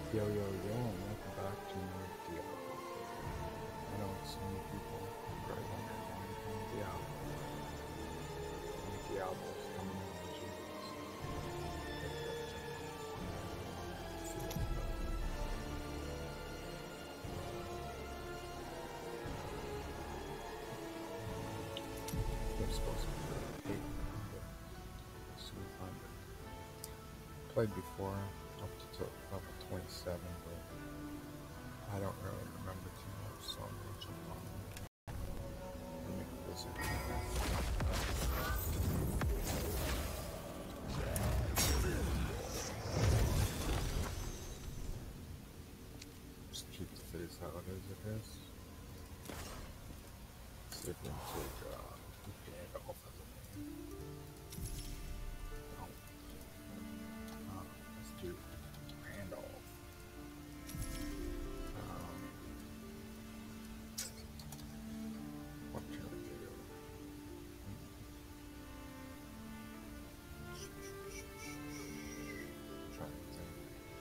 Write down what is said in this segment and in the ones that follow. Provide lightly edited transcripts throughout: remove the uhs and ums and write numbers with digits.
Yo, yo, yo, and welcome back to another Diablo video. I know so many people are wondering why I'm playing Diablo. And Diablo's coming in June, so let's see what's up. They're supposed to be really 8 now, but we'll soon find it. Played before, up to level 27, but I don't really remember too much, so I'm gonna jump on and make a wizard. Just keep the face how it is. See if we can take Gandalf as a name. No. Let's do Randolph. What can we do? Trying to think.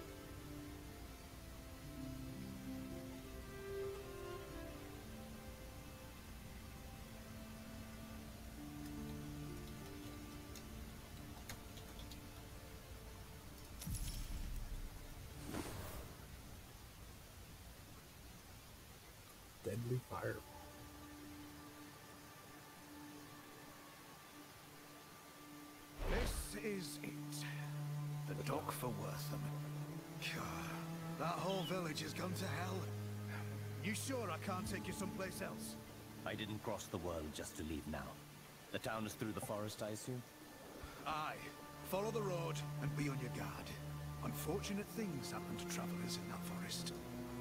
Deadly Fireball. This is it. The dock for Wortham. God, that whole village has gone to hell. You sure I can't take you someplace else? I didn't cross the world just to leave now. The town is through the forest, I assume? Aye. Follow the road and be on your guard. Unfortunate things happen to travelers in that forest.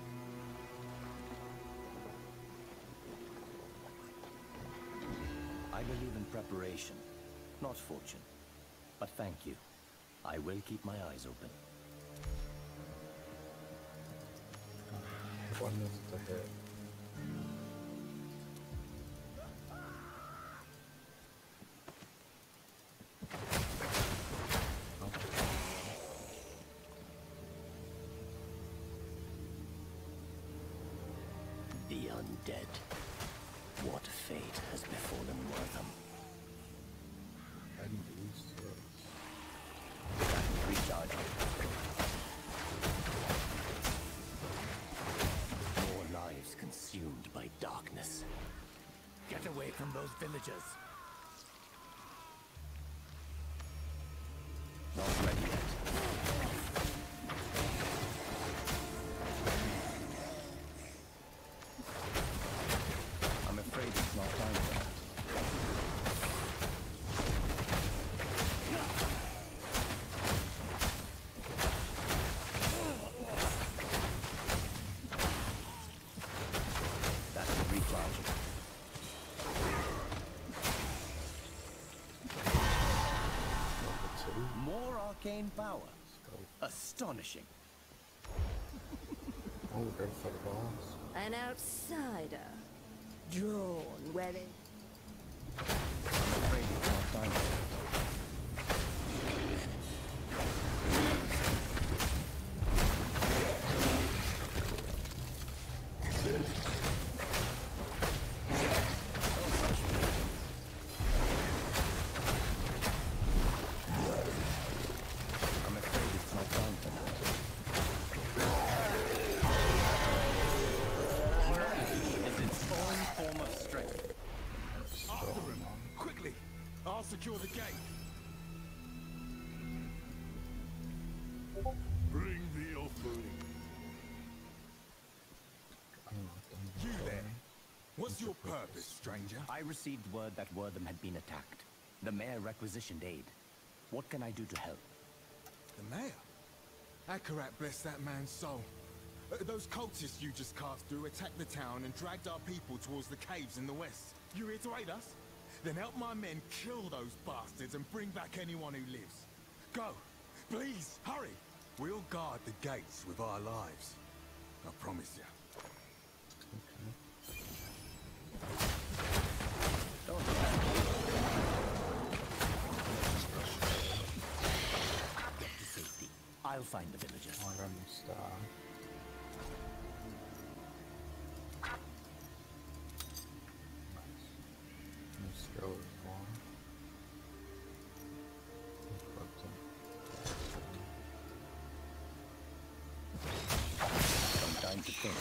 I believe in preparation, not fortune. But thank you. I will keep my eyes open. One is to hit. The undead. What fate has befallen Wortham? I didn't get used to it. Recharge. More lives consumed by darkness. Get away from those villagers. Not ready yet. I'm afraid it's not time for that. That's a recharge. Level 2. More arcane power. Let's go. Astonishing. Oh, we're going for the boss. An outsider. Drawn where they... I'm afraid it's not time for that. I'm afraid it's not time for that. Is its own form of strength. After him! Quickly! I'll secure the gate. Bring the offering. You there? What's your purpose, stranger? I received word that Wortham had been attacked. The mayor requisitioned aid. What can I do to help? The mayor? Akarat bless that man's soul. Those cultists you just cast through attacked the town and dragged our people towards the caves in the west. You here to aid us? Then help my men kill those bastards and bring back anyone who lives. Go! Please, hurry! We'll guard the gates with our lives. I promise you. Don't attack me. Get to safety. I'll I'll find the villagers. Oh, I got a new star. Nice. New skill as well. Equipped him. Some time to think.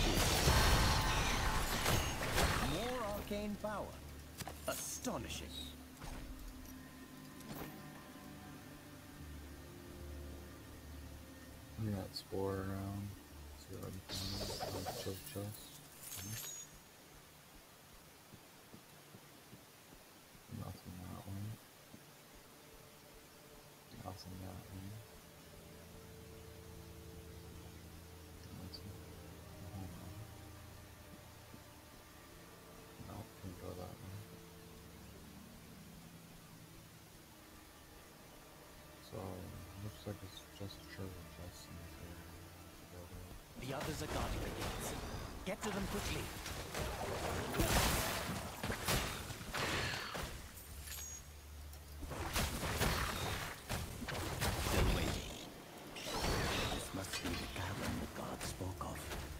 More arcane power. Astonishing. I'm gonna explore around, see what I can find. Chest. Nothing that way. Nothing that way. Nothing. Hold on. Nope, can go that way. So, looks like it's just a treasure chest in this area. Go there. The others are guarding the gates. Get to them quickly. Still waiting. This must be the cavern the god spoke of.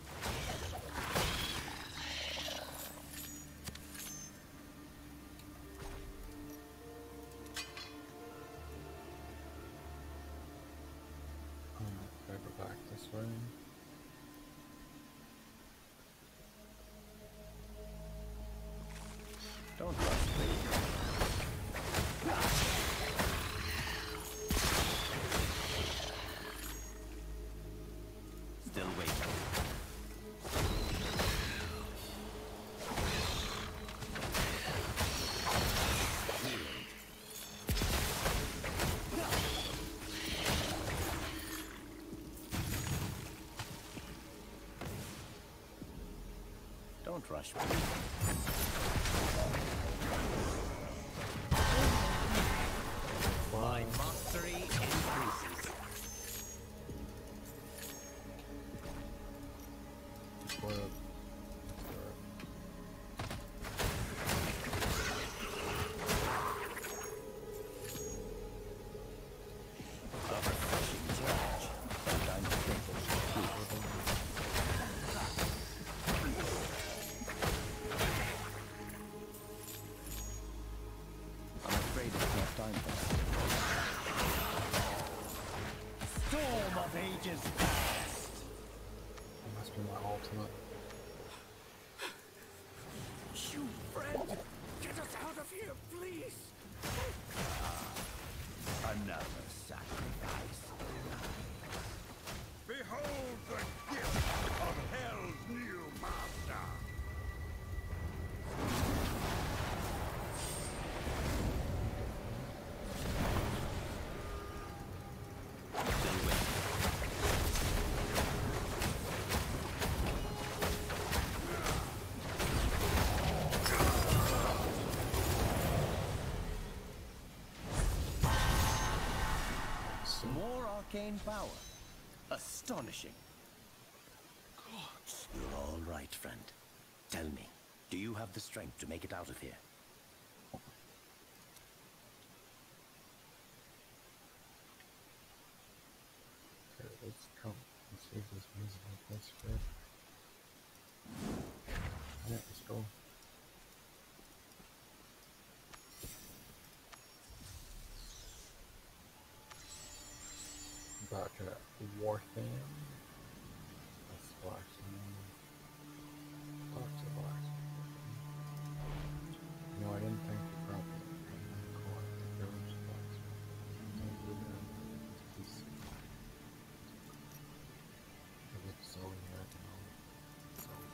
Gotta go back this way. Don't rush, please. Still waiting. Don't rush, please. My mastery increases. Spoiled. A refreshing change. Sometimes I think it's I'm afraid it's not time for that. Storm of ages past! That must be my ultimate. You friend! Get us out of here, please! Another sacrifice. Behold the gift of Hell's new master! Still waiting. More arcane power. Astonishing. You're all right, friend. Tell me, do you have the strength to make it out of here? Okay, let's come. Let's see if this musical place fit. Yeah, let's go. Back at Wartham. That's blacksmith. Talk to blacksmith. No, I didn't think you probably call it the village blacksmith. Don't do that. It's PC. I get Zoe right now. Zoe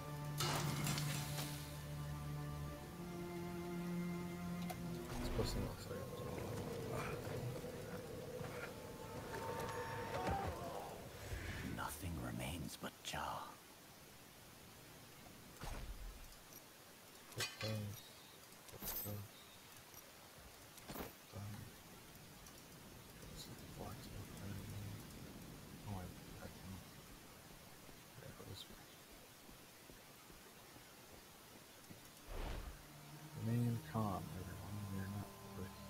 fire. It's supposed to look like it. Nothing remains but jar. Put those. Done. This is the blacksmith thing. Oh, I can. Yeah, go this way. Name Khan, everyone. You're not with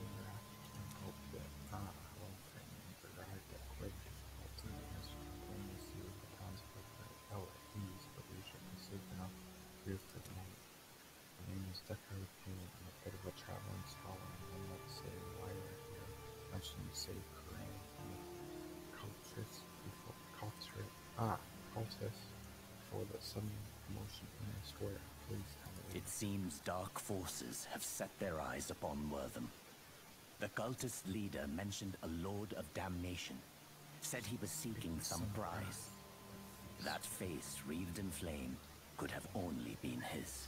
process for the sudden commotion in the square. Please tell me. It seems dark forces have set their eyes upon Wortham. The cultist leader mentioned a Lord of Damnation. Said he was seeking some prize. That face wreathed in flame could have only been his.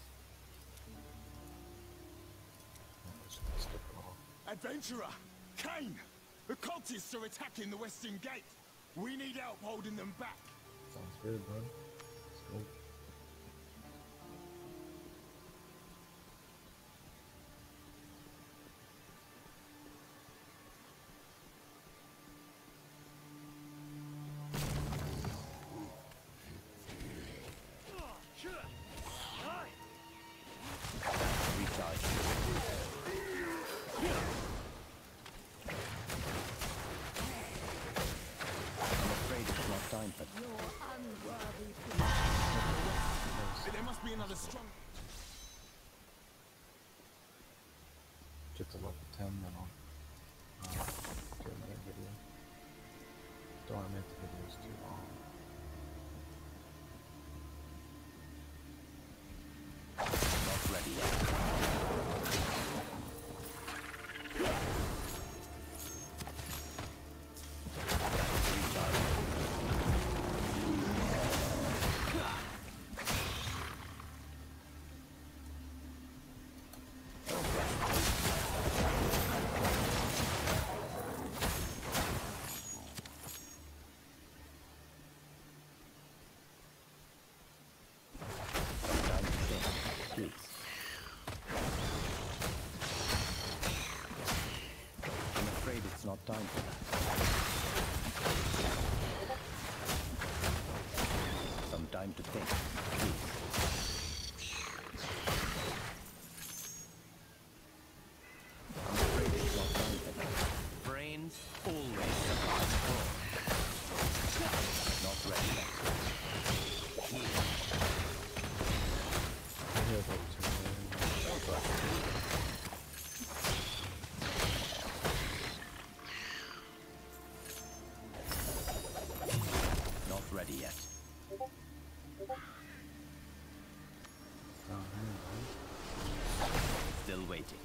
Adventurer! Kane! The cultists are attacking the Western Gate! We need help holding them back! Sounds good, bud. Let's go. There must be another strong... Get to level 10, then I'll do that video. Don't want to make the videos too long. Not ready yet. Not time for that. Some time to think, please. I'm afraid it's not time for that. Brains always survive fraud. Not ready yet. Here. Ready yet. Still waiting.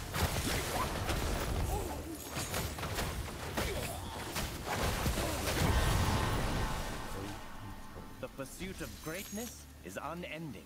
The pursuit of greatness is unending.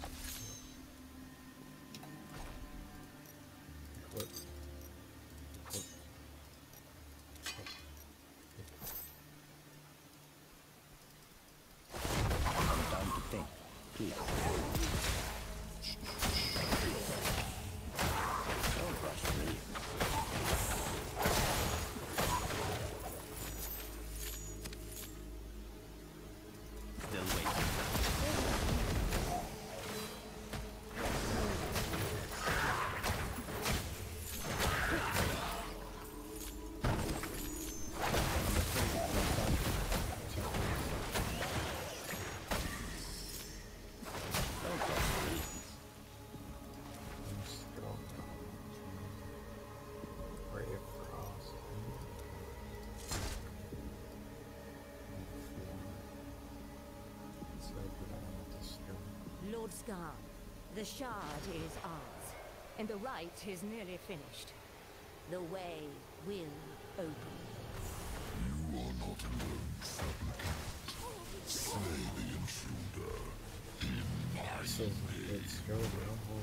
Lord Scar, the shard is ours, and the rite is nearly finished. The way will open. You are not alone, supplicant. Slay the intruder in my name. Let's go, bro.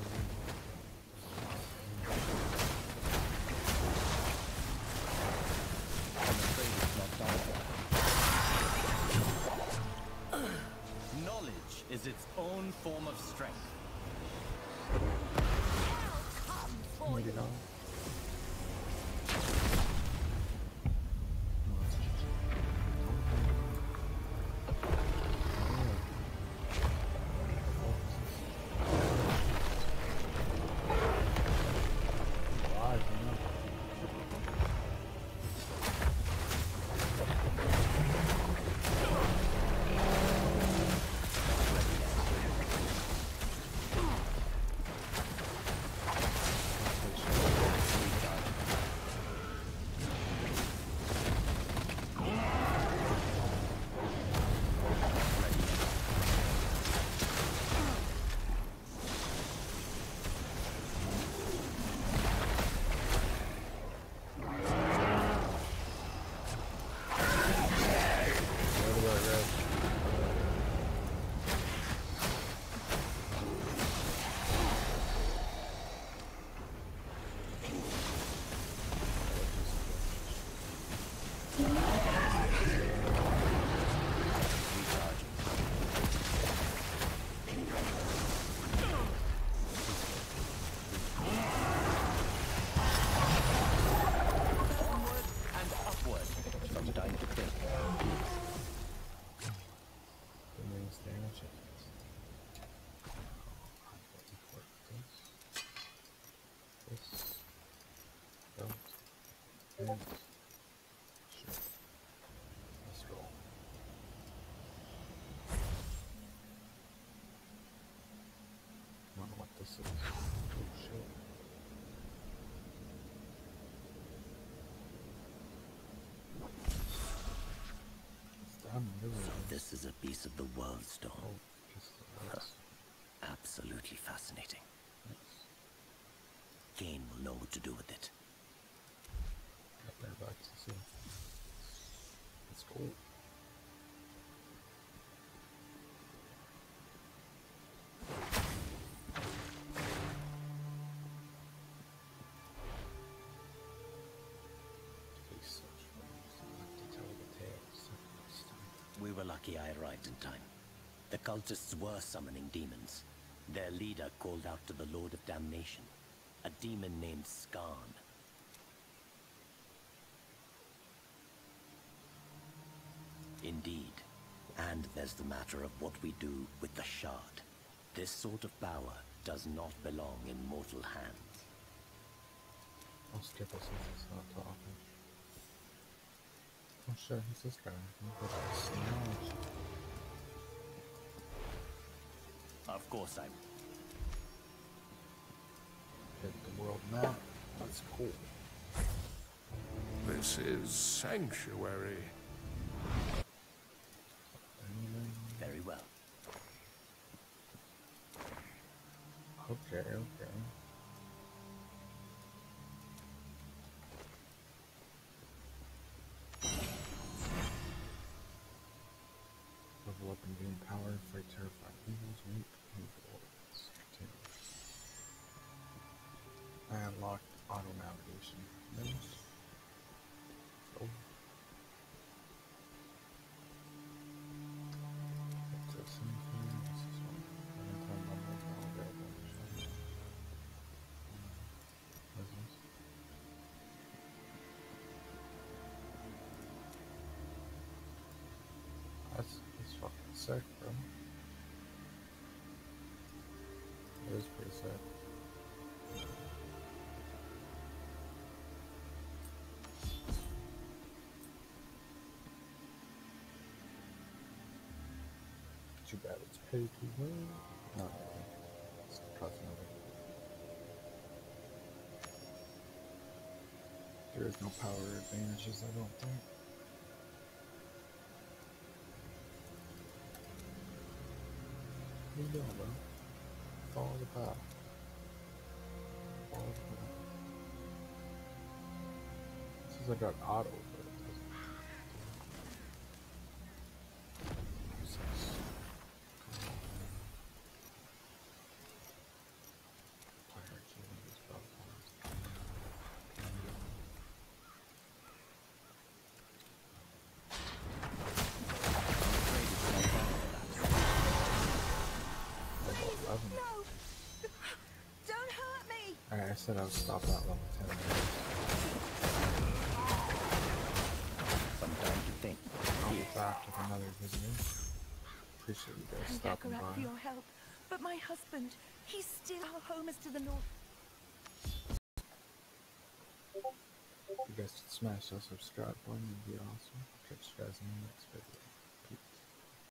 I'm afraid it's not time for that. Knowledge is its own form of strength. Maybe not. is. Sure. Let's go. I don't know what this is. Oh shit. So this is a piece of the world stone. Oh, piece of the world. Absolutely fascinating. Nice. Cain will know what to do with it. Better back to see. It's cool. We were lucky I arrived in time. The cultists were summoning demons. Their leader called out to the Lord of Damnation, a demon named Skarn. Indeed. And there's the matter of what we do with the Shard. This sort of power does not belong in mortal hands. I'll skip it since it's not talking. Oh shit, who's this guy? Look at that snout. Of course I'm... Hit the world map. That's cool. This is Sanctuary. Very well. Okay, okay. Level up and gain power, fight terrifying evils, meet evil. I unlocked auto navigation. Nice. Oh. What's this anything? This is one. Time level now available. What is this? That's fucking sick, bro. It is pretty sick. Too bad it's pay to win. Not really. It's the cousin of it. There is no power advantages, I don't think. What are you doing, bro? Follow the path. Follow the path. It says I got auto, but it doesn't. I said I would stop at level 10 minutes. Sometimes you think. I'll be back with another video. Appreciate you guys stopping by. For your help, but my husband, he's still our home is to the north. If you guys could smash that subscribe button, it'd be awesome. Catch you guys in the next video.